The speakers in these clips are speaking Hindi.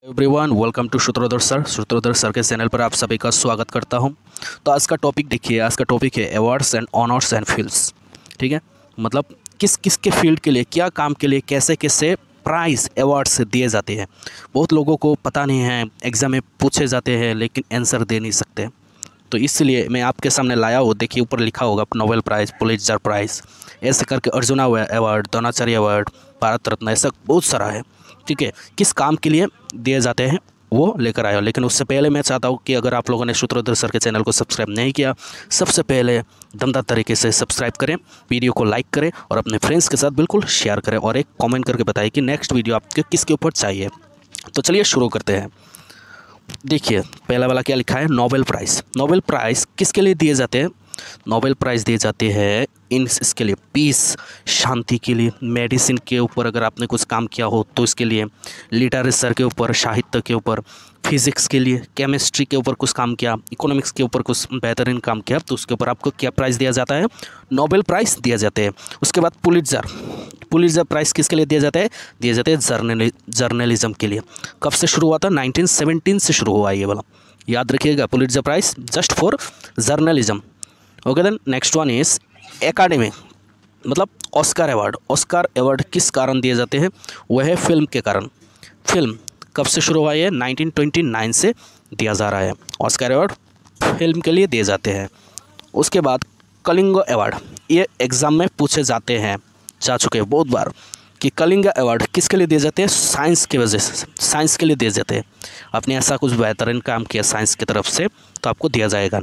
Everyone welcome to Sutradhar sir के चैनल पर आप सभी का स्वागत करता हूं। तो आज का टॉपिक देखिए, आज का टॉपिक है awards and honours and fields. ठीक है, मतलब किस किस के फील्ड के लिए, क्या काम के लिए कैसे कैसे प्राइज़ अवार्ड्स दिए जाते हैं। बहुत लोगों को पता नहीं है, एग्ज़ाम में पूछे जाते हैं लेकिन आंसर दे नहीं सकते। तो इसलिए मैं आपके सामने लाया हूँ। देखिए ऊपर लिखा होगा नोबेल प्राइज़, पुलित्ज़र प्राइज़, ऐसे करके अर्जुना अवार्ड, द्रोणाचार्य अवार्ड, भारत रत्न, ऐसा बहुत सारा है। ठीक है, किस काम के लिए दिए जाते हैं वो लेकर आया हूँ। लेकिन उससे पहले मैं चाहता हूँ कि अगर आप लोगों ने सूत्रधर सर के चैनल को सब्सक्राइब नहीं किया, सबसे पहले दमदार तरीके से सब्सक्राइब करें, वीडियो को लाइक करें और अपने फ्रेंड्स के साथ बिल्कुल शेयर करें और एक कमेंट करके बताएं कि नेक्स्ट वीडियो आपके किसके ऊपर चाहिए। तो चलिए शुरू करते हैं। देखिए पहला वाला क्या लिखा है, नोबेल प्राइज़। नोबेल प्राइज़ किसके लिए दिए जाते हैं? नोबेल प्राइज़ दिए जाते हैं इसके लिए, पीस, शांति के लिए, मेडिसिन के ऊपर अगर आपने कुछ काम किया हो तो इसके लिए, लिटरेचर के ऊपर, साहित्य के ऊपर, फिज़िक्स के लिए, केमिस्ट्री के ऊपर कुछ काम किया, इकोनॉमिक्स के ऊपर कुछ बेहतरीन काम किया तो उसके ऊपर आपको क्या प्राइज़ दिया जाता है? नोबेल प्राइज़ दिया जाते हैं। उसके बाद पुलित्ज़र प्राइज़ किसके लिए दिया जाता है? दिए जाते हैं जर्नलिज्म के लिए। कब से शुरू हुआ था? 1917 से शुरू हुआ ये वाला, याद रखिएगा। Pulitzer prize just for journalism. Okay then next one is academy, मतलब ऑस्कर अवार्ड। ऑस्कर अवार्ड किस कारण दिए जाते हैं? वह है फिल्म के कारण। फिल्म कब से शुरू हुआ है? 1929 से दिया जा रहा है। ऑस्कर अवार्ड फिल्म के लिए दिए जाते हैं। उसके बाद कलिंग अवार्ड, ये एग्ज़ाम में पूछे जाते हैं, जा चुके हैं बहुत बार कि कलिंग अवार्ड किसके लिए दिए जाते हैं? साइंस की वजह से, साइंस के लिए दिए जाते हैं। आपने ऐसा कुछ बेहतरीन काम किया साइंस की तरफ से तो आपको दिया जाएगा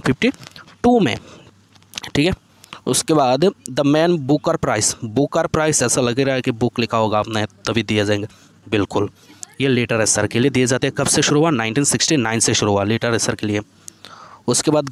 1952 में। ठीक है, उसके बाद द मैन बुकर प्राइज़, ऐसा लग रहा है कि बुक लिखा होगा आपने तभी दिए जाएंगे, बिल्कुल। ये लिटरेचर के लिए दिए जाते हैं। कब से शुरू हुआ? 1969 से शुरू हुआ लिटरेचर के लिए। उसके बाद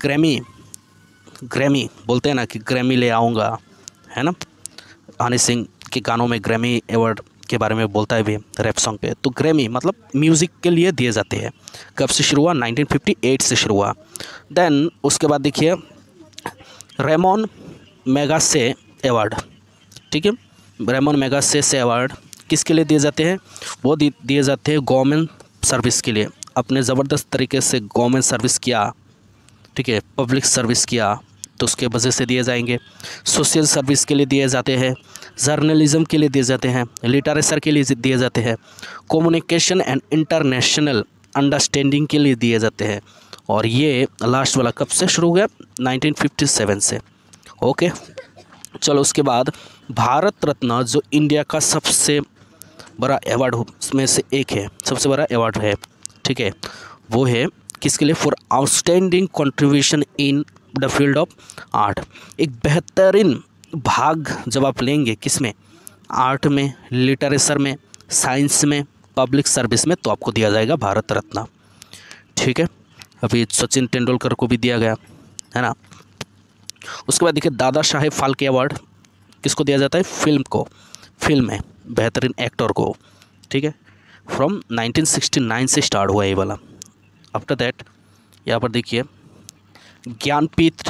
ग्रैमी बोलते हैं ना कि ग्रैमी ले आऊँगा, है ना। हनी सिंह के गानों में ग्रैमी अवार्ड के बारे में बोलता है भी, रैप सॉन्ग पे। तो ग्रैमी मतलब म्यूज़िक के लिए दिए जाते हैं। कब से शुरू हुआ? 1958 से शुरू हुआ। देन उसके बाद देखिए रेमोन मैगसेसे अवार्ड। ठीक है, रेमोन मैगसेसे अवार्ड किसके लिए दिए जाते हैं? वो दिए जाते हैं गवर्नमेंट सर्विस के लिए। अपने ज़बरदस्त तरीके से गवर्नमेंट सर्विस किया, ठीक है, पब्लिक सर्विस किया तो उसके वजह से दिए जाएंगे। सोशल सर्विस के लिए दिए जाते हैं, जर्नलिज्म के लिए दिए जाते हैं, लिटरेचर के लिए दिए जाते हैं, कम्युनिकेशन एंड इंटरनेशनल अंडरस्टैंडिंग के लिए दिए जाते हैं। और ये लास्ट वाला कब से शुरू हो गया? 1957 से। ओके, चलो उसके बाद भारत रत्न, जो इंडिया का सबसे बड़ा अवार्ड उसमें से एक है, सबसे बड़ा अवार्ड है, ठीक है, वो है किसके लिए? For outstanding contribution in the field of art. एक बेहतरीन भाग जब आप लेंगे किसमें? आर्ट में, लिटरेचर में, साइंस में, पब्लिक सर्विस में, तो आपको दिया जाएगा भारत रत्न। ठीक है, अभी सचिन तेंदुलकर को भी दिया गया है ना। उसके बाद देखिए दादा साहेब फाल्के अवार्ड किसको दिया जाता है? फिल्म को, फिल्म में बेहतरीन एक्टर को। ठीक है, फ्रॉम 1969 से स्टार्ट हुआ ये वाला। आफ्टर दैट यहाँ पर देखिए ज्ञानपीठ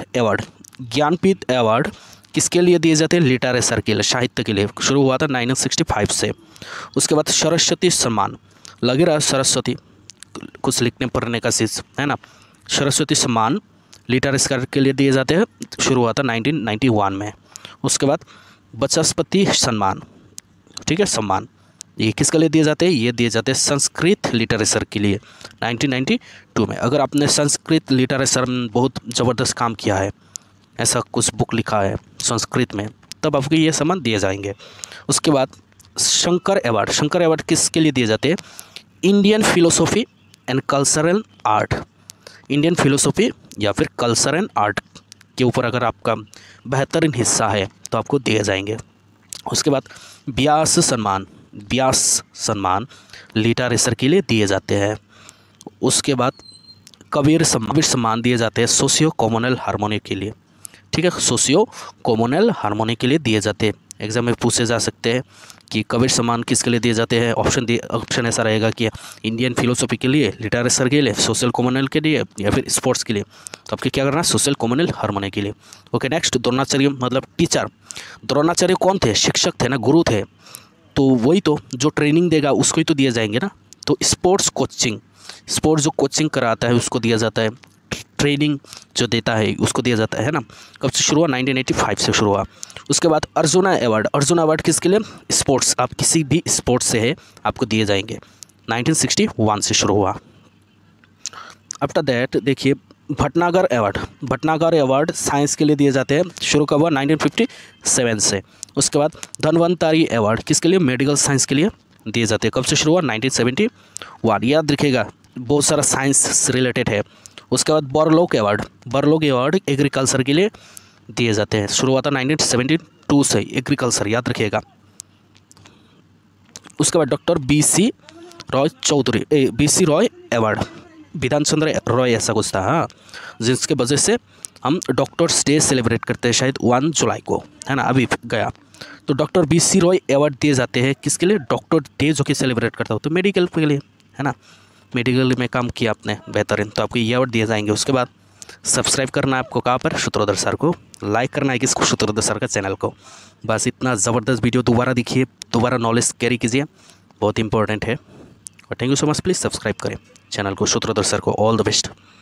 अवार्ड किसके लिए दिए जाते हैं? लिटरेचर के लिए, साहित्य के लिए। शुरू हुआ था 1965 से। उसके बाद सरस्वती सम्मान, लगे रहा सरस्वती कुछ लिखने पढ़ने का चीज़ है ना। सरस्वती सम्मान लिटरेचर के लिए दिए जाते हैं, शुरू हुआ था 1991 में। उसके बाद बचस्पति सम्मान, ठीक है, सम्मान, ये किसके लिए दिए जाते हैं? ये दिए जाते हैं संस्कृत लिटरेचर के लिए 1992 में। अगर आपने संस्कृत लिटरेचर में बहुत ज़बरदस्त काम किया है, ऐसा कुछ बुक लिखा है संस्कृत में, तब आपको ये सम्मान दिए जाएंगे। उसके बाद शंकर अवार्ड किसके लिए दिए जाते हैं? Indian philosophy and cultural art, Indian philosophy या फिर कल्चर एंड आर्ट के ऊपर अगर आपका बेहतरीन हिस्सा है तो आपको दिए जाएंगे। उसके बाद व्यास सम्मान लिटरेचर के लिए दिए जाते हैं। उसके बाद कबीर सम्मान दिए जाते हैं सोशियो कम्युनल हार्मोनी के लिए। ठीक है, सोशियो कम्युनल हार्मोनी के लिए दिए जाते हैं। एग्जाम में पूछे जा सकते हैं कि कबीर सम्मान किसके लिए दिए जाते हैं। ऑप्शन ऐसा रहेगा कि इंडियन फिलोसॉफी के लिए, लिटरेचर के लिए, सोशल कम्युनल के लिए या फिर स्पोर्ट्स के लिए। तो आपको क्या करना है? सोशल कम्युनल हार्मोनी के लिए। ओके, नेक्स्ट द्रोणाचार्य मतलब टीचर। द्रोणाचार्य कौन थे? शिक्षक थे ना, गुरु थे। तो वही तो जो ट्रेनिंग देगा उसको ही तो दिए जाएंगे ना। तो स्पोर्ट्स जो कोचिंग कराता है उसको दिया जाता है, ट्रेनिंग जो देता है उसको दिया जाता है ना। कब से शुरू हुआ? 1985 से शुरू हुआ। उसके बाद अर्जुना अवार्ड किसके लिए? स्पोर्ट्स, आप किसी भी स्पोर्ट्स से है आपको दिए जाएंगे, 1961 से शुरू हुआ। आफ्टर दैट देखिए भटनागर अवार्ड साइंस के लिए दिए जाते हैं, शुरू कब हुआ? 1957 से। उसके बाद धन्वंतरी अवार्ड किसके लिए? मेडिकल साइंस के लिए दिए जाते हैं, कब से शुरू हुआ? 1971। याद रखिएगा बहुत सारा साइंस से रिलेटेड है। उसके बाद बर्लॉग अवार्ड एग्रीकल्चर के लिए दिए जाते हैं, शुरू हुआ था 1972 से, एग्रीकल्चर याद रखिएगा। उसके बाद doctor BC Roy award, Bidhan Chandra Roy ऐसा कुछ था, हाँ, जिसके वजह से हम डॉक्टर्स डे सेलिब्रेट करते हैं शायद 1 जुलाई को, है ना, अभी गया। तो डॉक्टर BC रॉय अवार्ड दिए जाते हैं किसके लिए? डॉक्टर डे जो कि सेलिब्रेट करता हो तो मेडिकल के लिए, है ना, मेडिकल में काम किया आपने बेहतरीन, तो आपको ये अवार्ड दिए जाएंगे। उसके बाद सब्सक्राइब करना है आपको कहाँ पर? सूत्रधर सर को। लाइक करना है किसको? सूत्रधर सर का चैनल को। बस इतना ज़बरदस्त वीडियो दोबारा देखिए, दोबारा नॉलेज कैरी कीजिए, बहुत इंपॉर्टेंट है। और thank you so much, please subscribe करें चैनल को, सूत्रधर सर को। All the best.